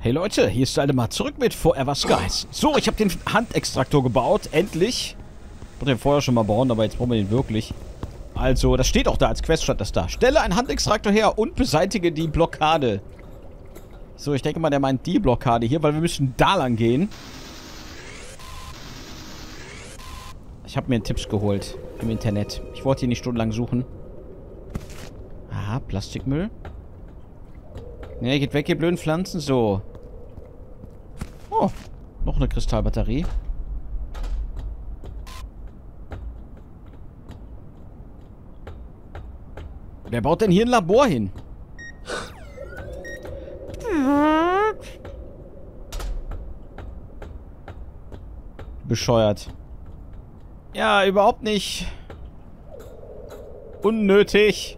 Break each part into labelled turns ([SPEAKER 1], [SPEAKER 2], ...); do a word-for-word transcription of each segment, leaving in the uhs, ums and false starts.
[SPEAKER 1] Hey Leute, hier ist Waldemar zurück mit Forever Skies. So, ich habe den Handextraktor gebaut, endlich. Ich wollte den vorher schon mal bauen, aber jetzt brauchen wir den wirklich. Also, das steht auch da, als Quest stand das da. Stelle einen Handextraktor her und beseitige die Blockade. So, ich denke mal, der meint die Blockade hier, weil wir müssen da lang gehen. Ich habe mir Tipps geholt im Internet. Ich wollte hier nicht stundenlang suchen. Aha, Plastikmüll. Ne, geht weg, ihr blöden Pflanzen. So. Oh, noch eine Kristallbatterie. Wer baut denn hier ein Labor hin? Bescheuert. Ja, überhaupt nicht. Unnötig.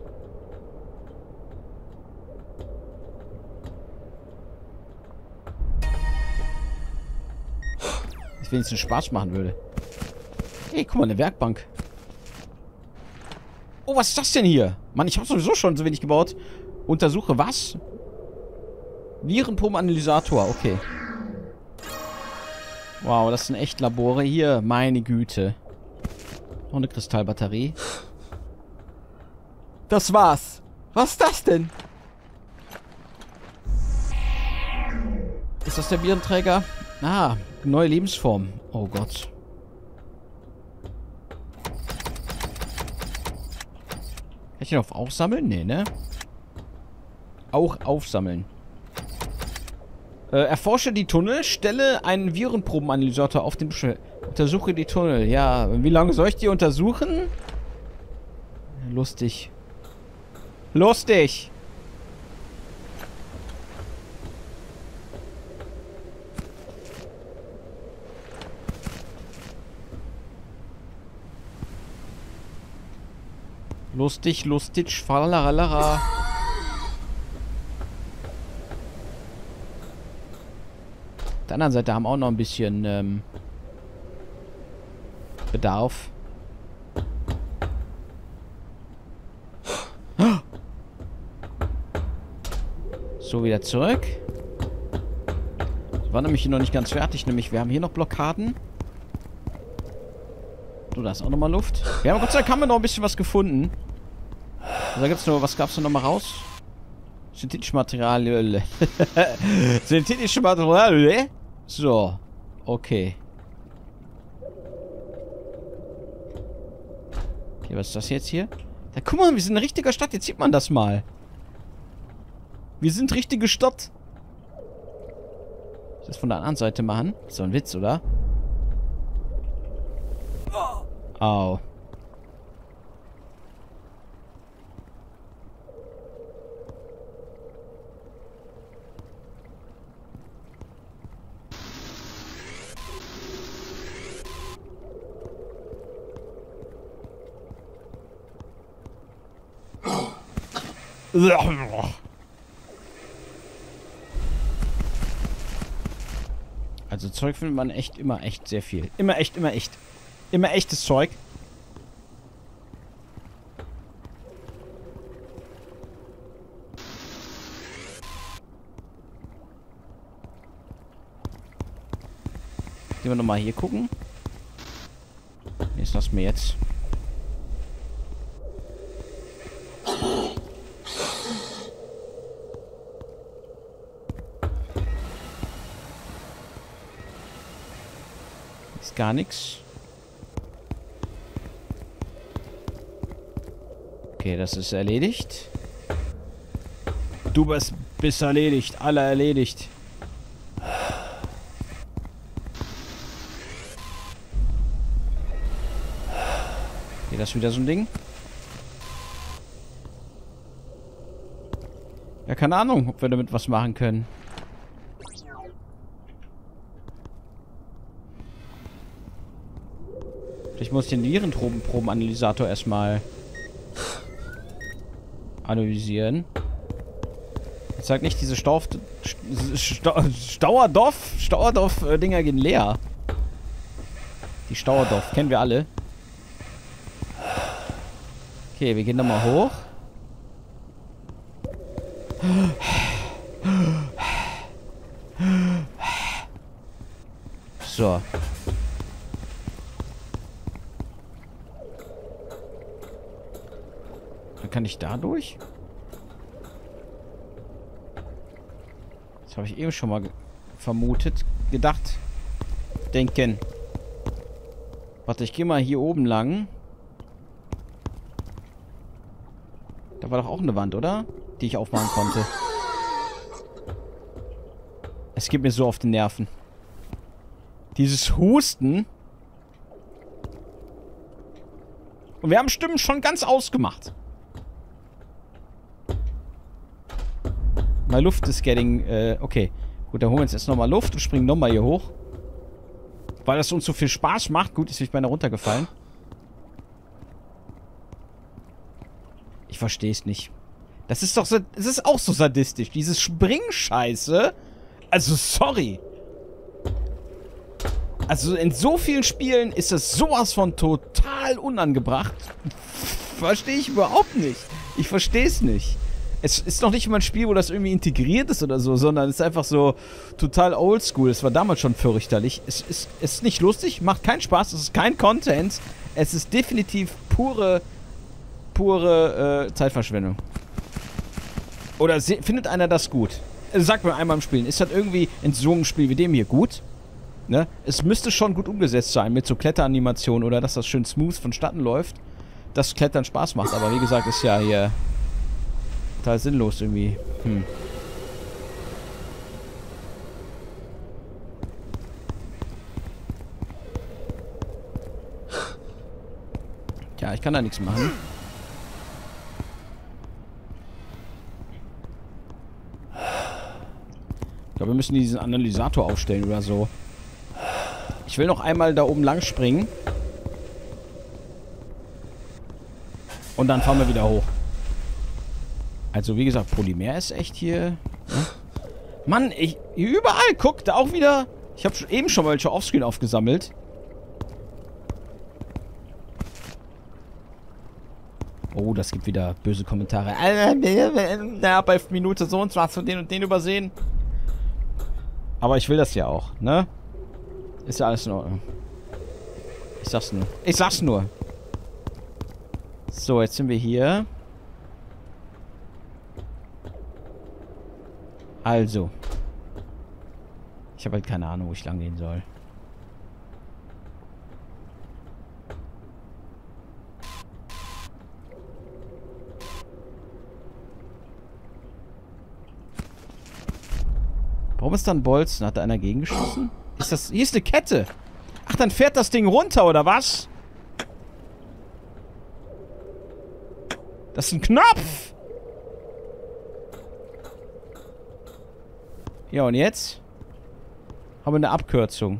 [SPEAKER 1] Wenn es Spaß machen würde. Hey, guck mal, eine Werkbank. Oh, was ist das denn hier? Mann, ich habe sowieso schon so wenig gebaut. Untersuche was? Virenprobenanalysator, okay. Wow, das sind echt Labore hier. Meine Güte. Noch eine Kristallbatterie. Das war's. Was ist das denn? Ist das der Virenträger? Ah, neue Lebensform. Oh Gott. Kann ich den auf aufsammeln? Nee, ne? Auch aufsammeln. Äh, erforsche die Tunnel, stelle einen Virenprobenanalysator auf den Beschwör. Untersuche die Tunnel. Ja, wie lange soll ich die untersuchen? Lustig. Lustig! Lustig, lustig, falalala. Auf der anderen Seite haben wir auch noch ein bisschen ähm, Bedarf. So, wieder zurück. Das war nämlich hier noch nicht ganz fertig, nämlich wir haben hier noch Blockaden. So, da ist auch nochmal Luft. Ja, aber Gott sei Dank haben wir noch ein bisschen was gefunden. Da gibt's nur, was gab's da nochmal raus? Synthetische Materialien. Synthetische Materialien. So. Okay. Okay, was ist das jetzt hier? Ja, guck mal, wir sind eine richtige Stadt. Jetzt sieht man das mal. Wir sind richtige Stadt. Ich das von der anderen Seite machen? Das ist so ein Witz, oder? Au. Also Zeug findet man echt immer echt sehr viel. Immer echt, immer echt. Immer echtes Zeug. Gehen wir nochmal hier gucken. Jetzt lassen wir jetzt. Ist gar nichts. Okay, das ist erledigt. Du bist, bist erledigt. Alle erledigt. Okay, das ist wieder so ein Ding. Ja, keine Ahnung, ob wir damit was machen können. Ich muss den Virenprobenanalysator erstmal analysieren. Jetzt sagt nicht, diese Stauf... Sta Stauerdorf... Stauerdorf-Dinger gehen leer. Die Stauerdorf kennen wir alle. Okay, wir gehen nochmal hoch. Dann kann ich da durch? Das habe ich eben schon mal vermutet. Gedacht. Denken. Warte, ich gehe mal hier oben lang. Da war doch auch eine Wand, oder? Die ich aufmachen konnte. Es geht mir so auf die Nerven. Dieses Husten. Und wir haben Stimmen schon ganz ausgemacht. My Luft ist getting... Äh, okay. Gut, dann holen wir uns jetzt nochmal Luft und springen nochmal hier hoch. Weil das uns so viel Spaß macht. Gut, ist mich beinahe runtergefallen. Ich verstehe es nicht. Das ist doch so... Es ist auch so sadistisch. Dieses Springscheiße. Also, sorry. Also, in so vielen Spielen ist das sowas von total unangebracht. Verstehe ich überhaupt nicht. Ich verstehe es nicht. Es ist noch nicht mal ein Spiel, wo das irgendwie integriert ist oder so, sondern es ist einfach so total oldschool. Es war damals schon fürchterlich. Es ist, es ist nicht lustig, macht keinen Spaß, es ist kein Content. Es ist definitiv pure, pure äh, Zeitverschwendung. Oder findet einer das gut? Also sagt mir einmal im Spielen, ist das irgendwie in so einem Spiel wie dem hier gut? Ne? Es müsste schon gut umgesetzt sein mit so Kletteranimationen oder dass das schön smooth vonstatten läuft, dass Klettern Spaß macht. Aber wie gesagt, ist ja hier total sinnlos irgendwie. Hm. Tja, ich kann da nichts machen. Ich glaube, wir müssen diesen Analysator aufstellen oder so. Ich will noch einmal da oben lang springen. Und dann fahren wir wieder hoch. Also, wie gesagt, Polymer ist echt hier... Ne? Mann, ich... Überall, guck, da auch wieder... Ich habe eben schon mal welche Offscreen aufgesammelt. Oh, das gibt wieder böse Kommentare. Ja, bei Minute so und so hast du den und den übersehen. Aber ich will das ja auch, ne? Ist ja alles in Ordnung. Ich sag's nur. Ich sag's nur. So, jetzt sind wir hier. Also. Ich habe halt keine Ahnung, wo ich lang gehen soll. Warum ist da ein Bolzen? Hat da einer gegengeschossen? Ist das... Hier ist eine Kette. Ach, dann fährt das Ding runter, oder was? Das ist ein Knopf! Ja, und jetzt? Haben wir eine Abkürzung.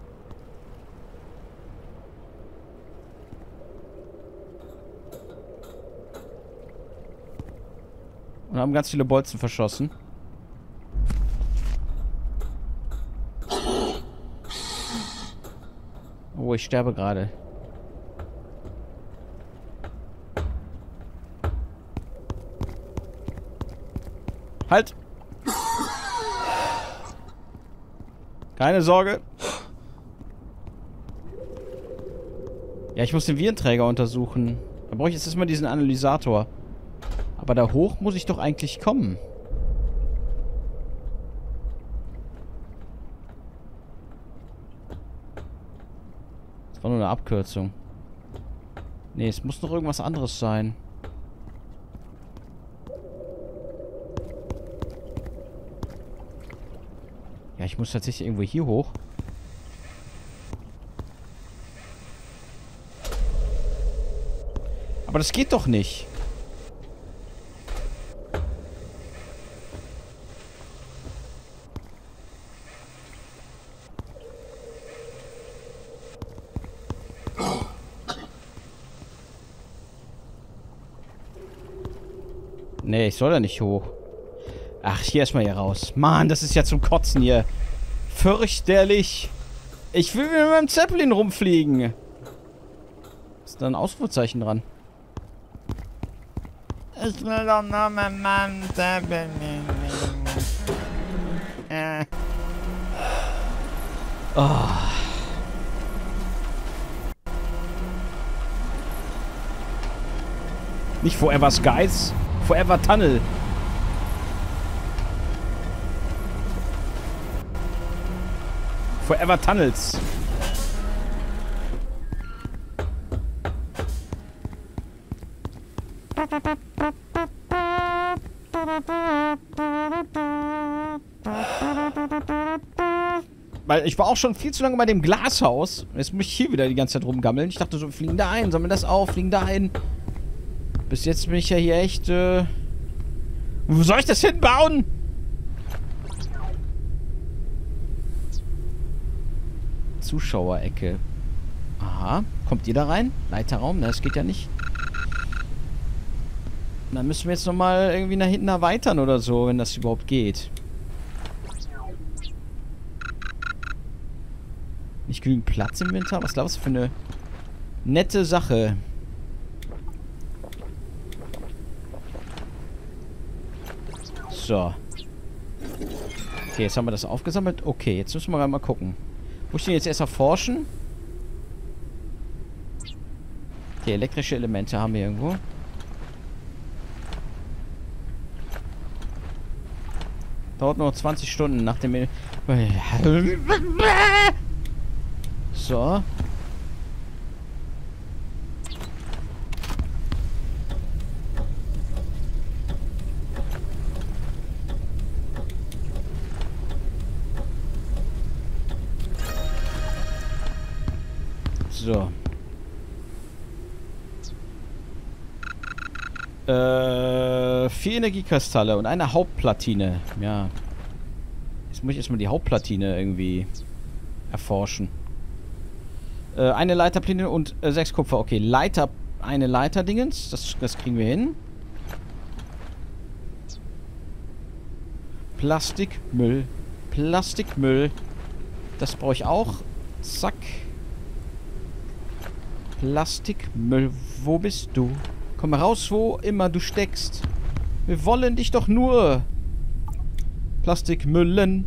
[SPEAKER 1] Und haben ganz viele Bolzen verschossen. Oh, ich sterbe gerade. Halt! Keine Sorge. Ja, ich muss den Virenträger untersuchen. Da brauche ich jetzt erstmal diesen Analysator. Aber da hoch muss ich doch eigentlich kommen. Das war nur eine Abkürzung. Nee, es muss noch irgendwas anderes sein. Ja, ich muss tatsächlich irgendwo hier hoch. Aber das geht doch nicht. Nee, ich soll da nicht hoch. Ach, hier erstmal hier raus. Mann, das ist ja zum Kotzen hier. Fürchterlich. Ich will mit meinem Zeppelin rumfliegen. Ist da ein Ausrufezeichen dran? Ich will doch nur mit meinem Zeppelin. Äh. Oh. Nicht Forever Skies. Forever Tunnel. Forever Tunnels. Weil ich war auch schon viel zu lange bei dem Glashaus. Jetzt muss ich hier wieder die ganze Zeit rumgammeln. Ich dachte so, wir fliegen da ein, sammeln das auf, fliegen da ein. Bis jetzt bin ich ja hier echt, äh... Wo soll ich das hinbauen? Zuschauerecke. Aha. Kommt ihr da rein? Leiterraum? Na, das geht ja nicht. Dann müssen wir jetzt nochmal irgendwie nach hinten erweitern oder so, wenn das überhaupt geht. Nicht genügend Platz im Winter? Was glaubst du für eine nette Sache? So. Okay, jetzt haben wir das aufgesammelt. Okay, jetzt müssen wir mal gucken. Muss ich den jetzt erst erforschen? Okay, elektrische Elemente haben wir irgendwo. Dauert nur zwanzig Stunden nach dem... So. So. Äh, vier Energiekristalle und eine Hauptplatine. Ja. Jetzt muss ich erstmal die Hauptplatine irgendwie erforschen. Äh, eine Leiterplatine und äh, sechs Kupfer. Okay, Leiter, eine Leiterdingens. Das, das kriegen wir hin. Plastikmüll. Plastikmüll. Das brauche ich auch. Zack. Plastikmüll. Wo bist du? Komm raus, wo immer du steckst. Wir wollen dich doch nur. Plastikmüllen.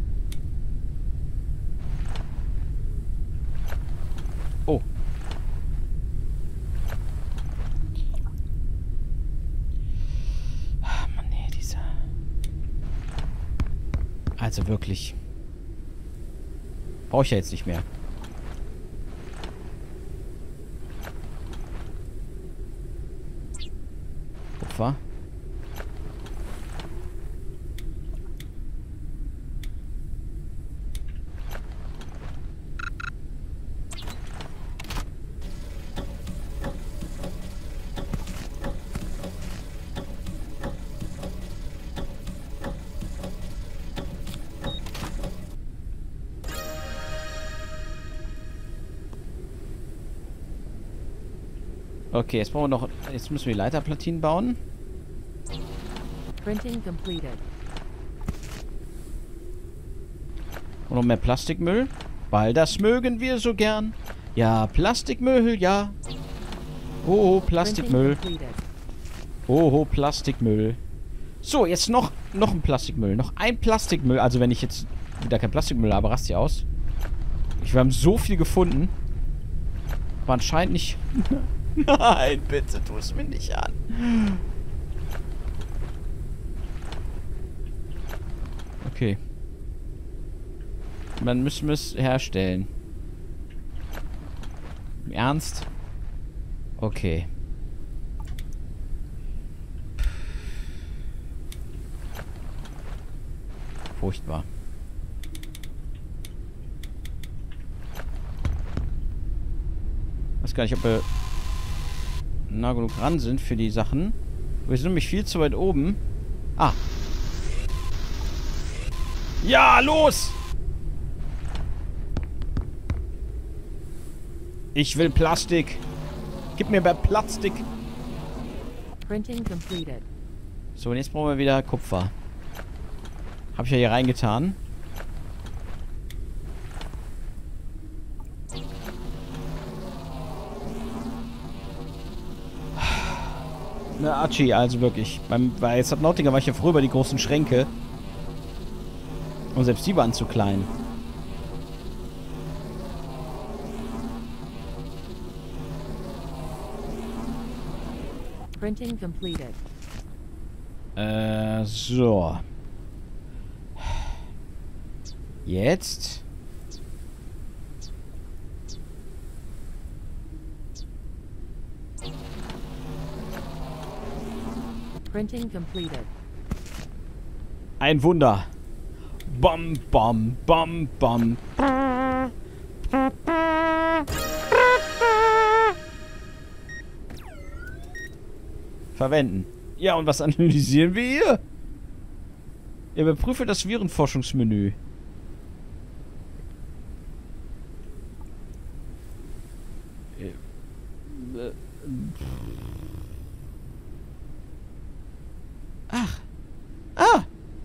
[SPEAKER 1] Oh. Ah, Mann, nee, dieser... Also wirklich. Brauche ich ja jetzt nicht mehr. Kupfer. Okay, jetzt brauchen wir noch... Jetzt müssen wir Leiterplatinen bauen.
[SPEAKER 2] Printing completed.
[SPEAKER 1] Und noch mehr Plastikmüll. Weil das mögen wir so gern. Ja, Plastikmüll, ja. Oh, Plastikmüll. Oh, Plastikmüll. So, jetzt noch, noch ein Plastikmüll. Noch ein Plastikmüll. Also wenn ich jetzt wieder kein Plastikmüll habe, rast ihr aus. Ich, wir haben so viel gefunden. Aber anscheinend nicht... Nein, bitte, tu es mir nicht an. Okay. Dann müssen wir es herstellen. Im Ernst? Okay. Furchtbar. Ich weiß gar nicht, ob wir nah genug ran sind für die Sachen. Wir sind nämlich viel zu weit oben. Ah. Ja, los! Ich will Plastik. Gib mir mehr Plastik.
[SPEAKER 2] Printing completed.
[SPEAKER 1] So, und jetzt brauchen wir wieder Kupfer. Hab ich ja hier reingetan. Ne, Archie, also wirklich. Beim, bei Subnautica war ich ja früher über die großen Schränke. Und selbst die waren zu klein.
[SPEAKER 2] Printing completed.
[SPEAKER 1] Äh, so. Jetzt.
[SPEAKER 2] Printing completed.
[SPEAKER 1] Ein Wunder. Bam, bam, bam, bam. Verwenden. Ja, und was analysieren wir hier? Ja, überprüfe das Virenforschungsmenü. Ach. Ah.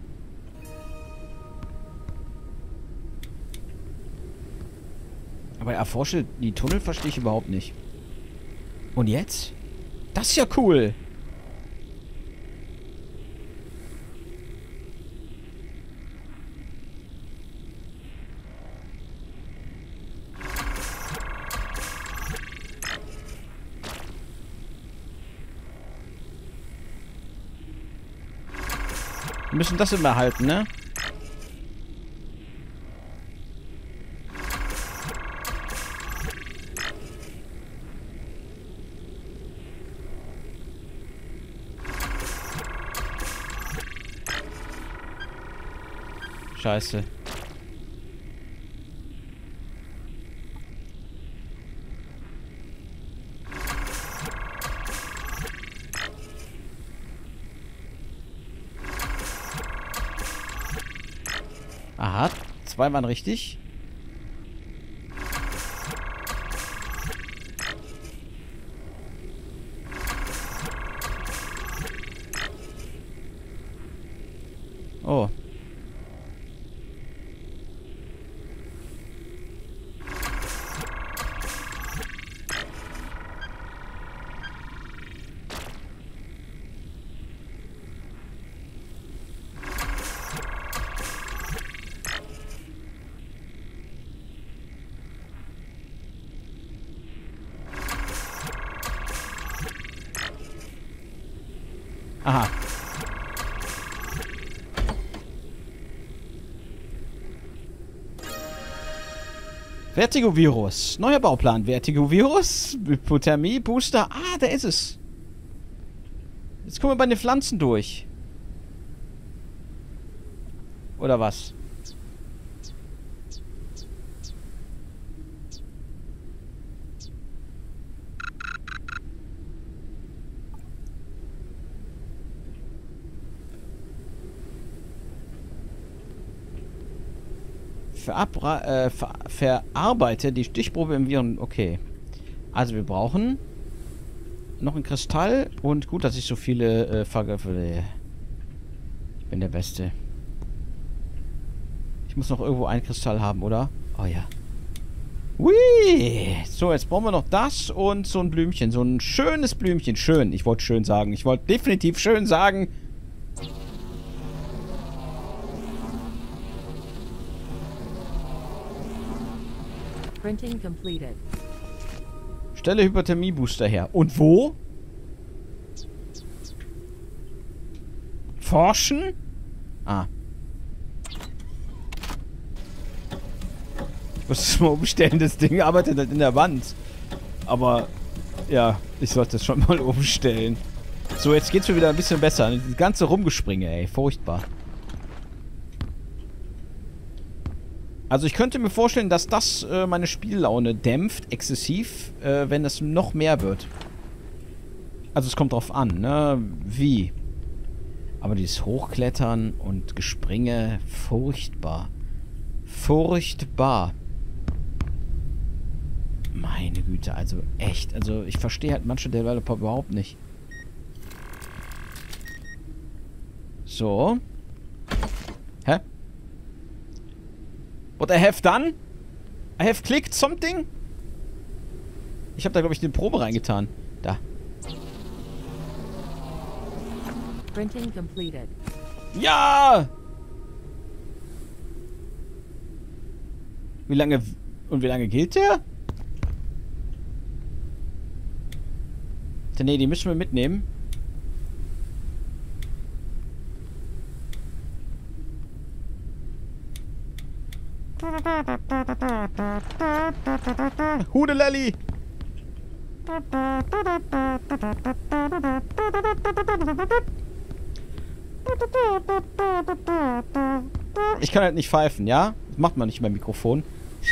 [SPEAKER 1] Aber erforsche die Tunnel verstehe ich überhaupt nicht. Und jetzt? Das ist ja cool. Wir müssen das immer halten, ne? Scheiße. Aha, zwei waren richtig. Oh. Aha. Vertigo-Virus. Neuer Bauplan. Vertigo-Virus. Hypothermie-Booster. Ah, da ist es. Jetzt kommen wir bei den Pflanzen durch. Oder was? Verabra äh, ver verarbeite die Stichprobe im Viren. Okay. Also wir brauchen noch ein Kristall und gut, dass ich so viele äh, vergifte. Ich bin der Beste. Ich muss noch irgendwo einen Kristall haben, oder? Oh ja. Hui! So, jetzt brauchen wir noch das und so ein Blümchen. So ein schönes Blümchen. Schön. Ich wollte schön sagen. Ich wollte definitiv schön sagen.
[SPEAKER 2] Printing completed.
[SPEAKER 1] Stelle Hypothermie-Booster her. Und wo? Forschen? Ah. Ich muss es mal umstellen. Das Ding arbeitet halt in der Wand. Aber, ja, ich sollte es schon mal umstellen. So, jetzt geht's mir wieder ein bisschen besser. Das ganze Rumgespringe, ey. Furchtbar. Also ich könnte mir vorstellen, dass das äh, meine Spiellaune dämpft, exzessiv, äh, wenn es noch mehr wird. Also es kommt drauf an, ne? Wie. Aber dieses Hochklettern und Gespringe, furchtbar. Furchtbar. Meine Güte, also echt. Also ich verstehe halt manche Developer überhaupt nicht. So. Hä? What I have done? I have clicked something? Ich habe da, glaube ich, eine Probe reingetan. Da.
[SPEAKER 2] Printing completed.
[SPEAKER 1] Ja! Wie lange... Und wie lange gilt der? Ne, die müssen wir mitnehmen. Hudelelli. Ich kann halt nicht pfeifen, ja? Das macht man nicht beim Mikrofon.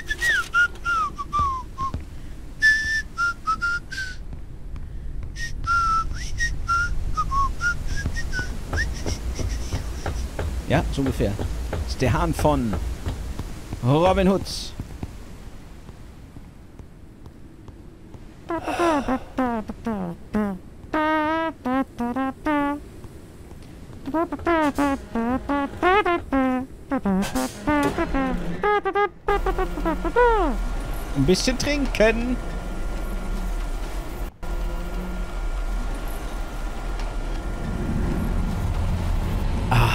[SPEAKER 1] Ja, so ungefähr. Das ist der Hahn von Robin Hood. Ein bisschen trinken. Ah.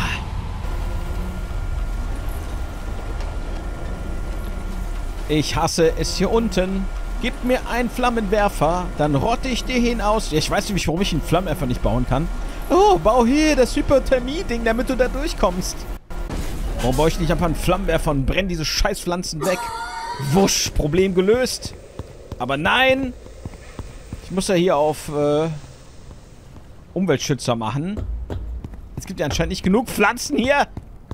[SPEAKER 1] Ich hasse es hier unten. Gib mir einen Flammenwerfer, dann rotte ich dir hinaus. Ja, ich weiß nämlich, warum ich einen Flammenwerfer nicht bauen kann. Oh, bau hier das Hypothermie-Ding, damit du da durchkommst. Warum baue ich nicht einfach einen Flammenwerfer und brenne diese scheiß Pflanzen weg? Wusch, Problem gelöst. Aber nein. Ich muss ja hier auf äh, Umweltschützer machen. Es gibt ja anscheinend nicht genug Pflanzen hier.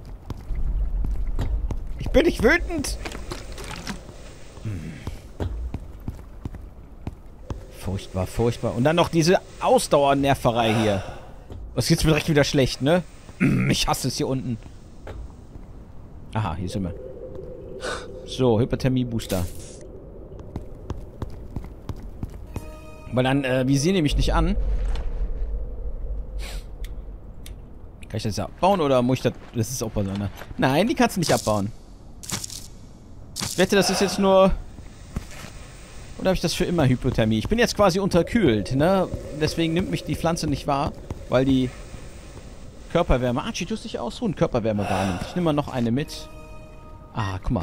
[SPEAKER 1] Ich bin nicht wütend. Hm. Furchtbar, furchtbar. Und dann noch diese Ausdauernerverei hier. Das ist jetzt direkt wieder schlecht, ne? Ich hasse es hier unten. Aha, hier sind wir. So, Hypothermie-Booster. Weil dann, äh, wir sehen nämlich nicht an. Kann ich das ja abbauen oder muss ich das... Das ist auch bei so einer... Nein, die kannst du nicht abbauen. Ich wette, das ist jetzt nur... Oder habe ich das für immer Hypothermie? Ich bin jetzt quasi unterkühlt, ne? Deswegen nimmt mich die Pflanze nicht wahr, weil die Körperwärme... Archie, tust dich ausruhen, Körperwärme wahrnimmt. Ich nehme mal noch eine mit. Ah, guck mal.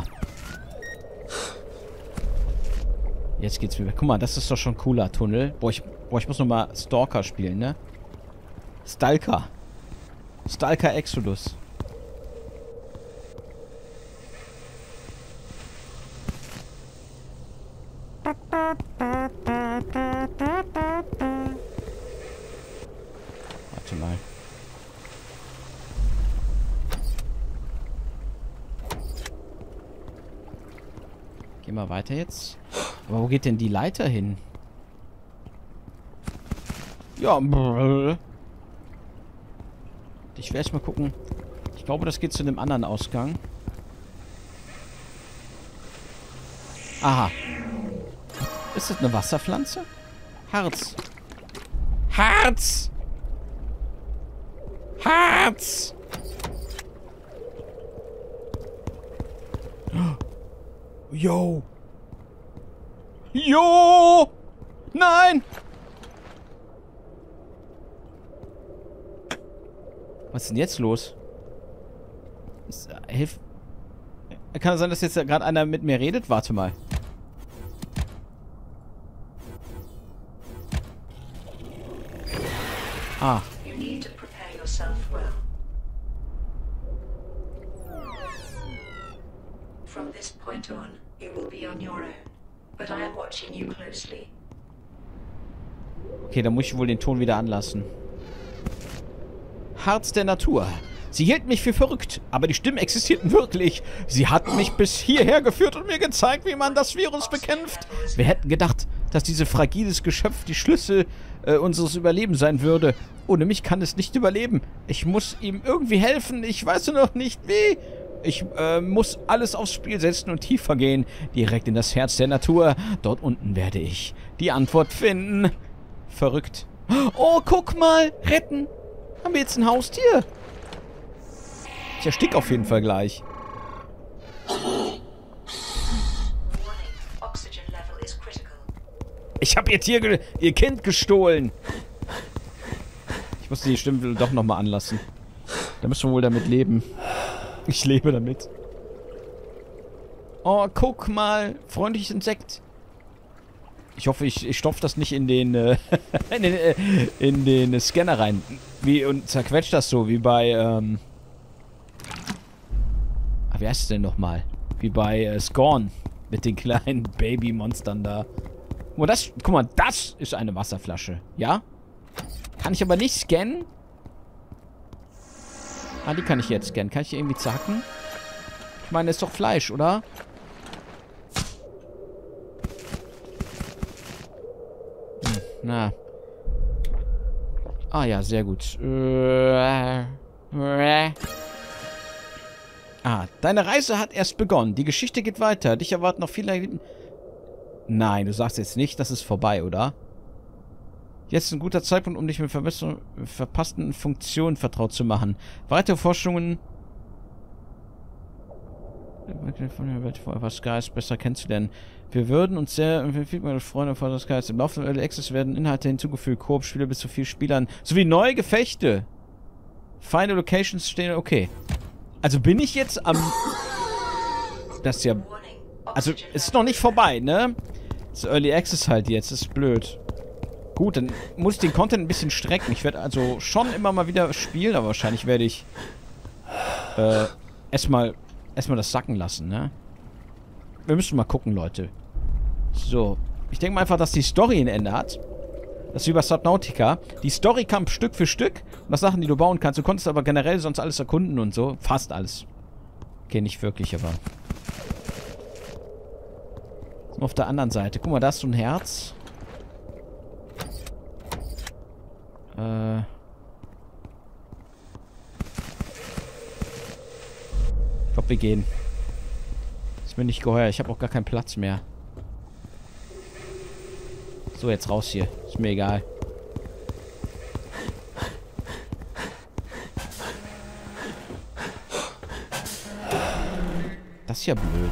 [SPEAKER 1] Jetzt geht's wieder. Guck mal, das ist doch schon ein cooler Tunnel. Boah, ich, boah, ich muss nochmal Stalker spielen, ne? Stalker. Stalker Exodus. Warte mal. Geh mal weiter jetzt. Aber wo geht denn die Leiter hin? Ja, brrr. Ich werde erstmal gucken. Ich glaube, das geht zu einem anderen Ausgang. Aha. Ist das eine Wasserpflanze? Harz. Harz! Harz! Yo! Jo! Nein! Was ist denn jetzt los? Ist, äh, hilf. Kann es sein, dass jetzt gerade einer mit mir redet? Warte mal. Ah.
[SPEAKER 3] You need to prepare yourself well. From this point on, you will be on your own. But I am watching you closely.
[SPEAKER 1] Okay, dann muss ich wohl den Ton wieder anlassen. Harz der Natur. Sie hielt mich für verrückt, aber die Stimmen existierten wirklich. Sie hat mich bis hierher geführt und mir gezeigt, wie man das Virus bekämpft. Wir hätten gedacht, dass dieses fragiles Geschöpf die Schlüssel äh, unseres Überlebens sein würde. Ohne mich kann es nicht überleben. Ich muss ihm irgendwie helfen. Ich weiß nur noch nicht wie. Ich äh, muss alles aufs Spiel setzen und tiefer gehen. Direkt in das Herz der Natur. Dort unten werde ich die Antwort finden. Verrückt. Oh, guck mal. Retten. Haben wir jetzt ein Haustier? Ich erstick auf jeden Fall gleich. Ich habe ihr Tier, ihr Kind gestohlen. Ich muss die Stimme doch nochmal anlassen. Da müssen wir wohl damit leben. Ich lebe damit. Oh, guck mal. Freundliches Insekt. Ich hoffe, ich, ich stopfe das nicht in den, äh, in den, äh, in den Scanner rein. Wie, und zerquetscht das so, wie bei, ähm... Ah, wie heißt es denn nochmal? Wie bei äh, Scorn. Mit den kleinen Babymonstern da. Oh, das, guck mal, das ist eine Wasserflasche. Ja? Kann ich aber nicht scannen. Ah, die kann ich jetzt scannen. Kann ich die irgendwie zacken? Ich meine, das ist doch Fleisch, oder? Hm, na. Ah ja, sehr gut. Ah, deine Reise hat erst begonnen. Die Geschichte geht weiter. Dich erwarten noch viele... Nein, du sagst jetzt nicht, das ist vorbei, oder? Jetzt ist ein guter Zeitpunkt, um dich mit verpassten Funktionen vertraut zu machen. Weitere Forschungen... von der Welt vor Everskies besser kennenzulernen. Wir würden uns sehr viel meine Freunde von Everskies. Im Laufe der Early Access werden Inhalte hinzugefügt, Koop-Spiele bis zu vier Spielern, sowie neue Gefechte. Final Locations stehen, okay. Also bin ich jetzt am... Das ist ja... Also, es ist noch nicht vorbei, ne? Das ist Early Access halt jetzt, das ist blöd. Gut, dann muss ich den Content ein bisschen strecken. Ich werde also schon immer mal wieder spielen, aber wahrscheinlich werde ich äh, erstmal erstmal das sacken lassen, ne? Wir müssen mal gucken, Leute. So. Ich denke mal einfach, dass die Story ein Ende hat. Das ist wie bei Subnautica. Die Story kam Stück für Stück. Und das Sachen, die du bauen kannst. Du konntest aber generell sonst alles erkunden und so. Fast alles. Okay, nicht wirklich, aber... Auf der anderen Seite. Guck mal, da ist so ein Herz. Äh... Ich glaube, wir gehen. Ist mir nicht geheuer. Ich habe auch gar keinen Platz mehr. So, jetzt raus hier. Ist mir egal. Das ist ja blöd.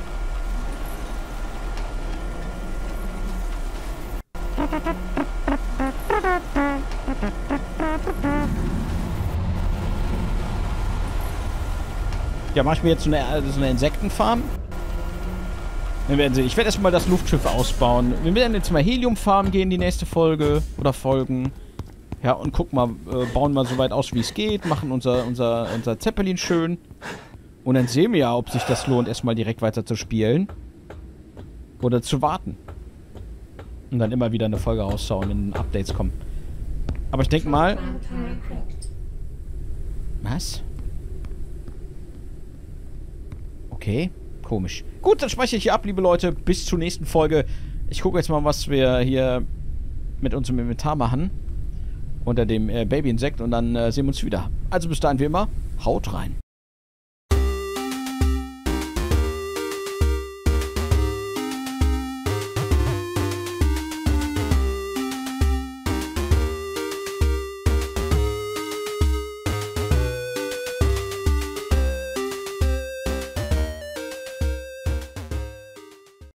[SPEAKER 1] Ja, mache ich mir jetzt so eine, so eine Insektenfarm. Wir werden sehen. Ich werde erstmal das Luftschiff ausbauen. Wir werden jetzt mal Heliumfarm gehen, die nächste Folge. Oder Folgen. Ja, und gucken mal, äh, bauen mal so weit aus, wie es geht. Machen unser, unser, unser Zeppelin schön. Und dann sehen wir ja, ob sich das lohnt, erstmal direkt weiter zu spielen. Oder zu warten. Und dann immer wieder eine Folge raushauen, wenn Updates kommen. Aber ich denke mal... Was? Okay, komisch. Gut, dann speichere ich hier ab, liebe Leute. Bis zur nächsten Folge. Ich gucke jetzt mal, was wir hier mit unserem Inventar machen. Unter dem äh, Baby-Insekt. Und dann äh, sehen wir uns wieder. Also bis dahin wie immer. Haut rein.